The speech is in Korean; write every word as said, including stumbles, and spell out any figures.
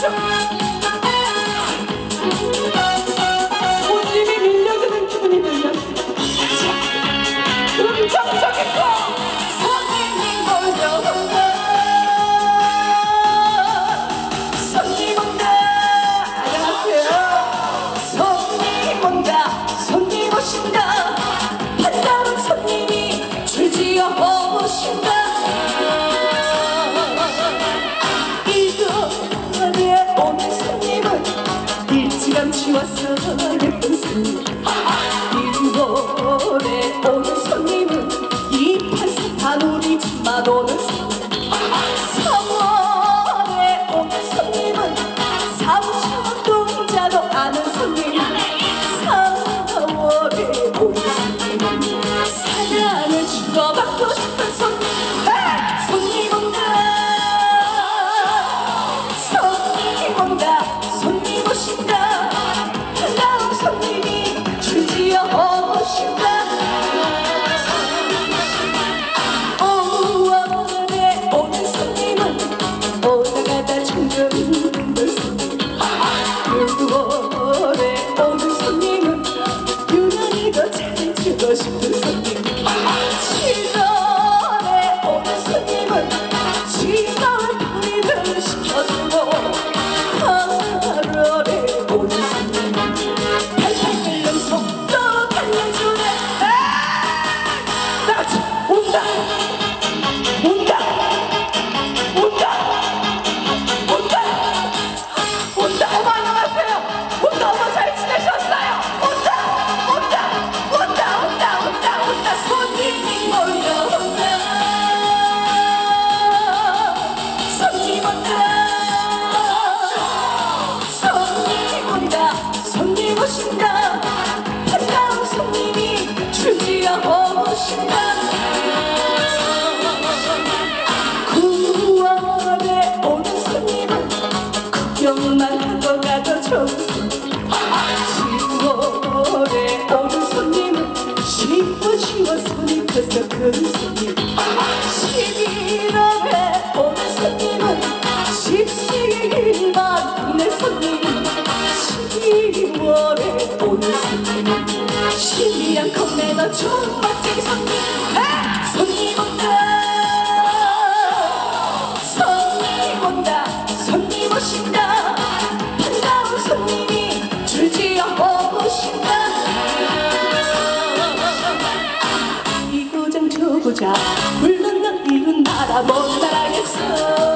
손님이 밀려드는 기분이 들렸어. 긍정적이고 손님이 몰려온다. 손님 온다. 안녕하세요. 손님 온다. 손님 오신다. 반가운 손님이 줄지어 오신다. 이거에 오는 손님은 일찌감치 왔어 예쁜 손님. 일월에 오는 손님은 이판사판 우리 집만 오는 손님. 삼월에 오는 손님은 삼천 동자도 아는 손님. 사월에 오는 손님은 사랑을 주고받고 싶은 손님. 에이! 손님 온다. 손님 온다. 손님 오신다. 반가운 손님이 줄지어 오신다. 오월에 오는 손님은 오다가다 정겨운 손님. 유월에 오는 손님은 유난히 더 잘해주고 싶은 손님. 칠월에 오는 손님은 즐거운 놀이를 시켜주고 팔월에 오는 손님은 팔팔 끓는 속도 달려주네. 나같이 온다 온다 온다 온다 온다. 어머 안녕하세요. 온다. 어머 잘 지내셨어요? 온다 온다 온다 온다 온다 온다. 손님이 몰려온다. 손님 온다. 손님 온다. 손님 오신다. 반가운 손님이 줄지어 오신다. 구월에 오는 손님은 구경만 하고 가도 좋은 손님. 십월에 오는 손님은 쉬워 쉬워 손이 커서 큰 손님. 십일월에 오는 손님은 십시일만 국내 손님. 십이월에 오는 손님은 신비한 컵내다 좋은 멋진 손님. 에이! 손님 온다. 손님 온다. 손님 오신다. 반가운 손님이 줄지어 오신다. 이고장 저고장 물 건너 이웃 나라 못 나가겠어.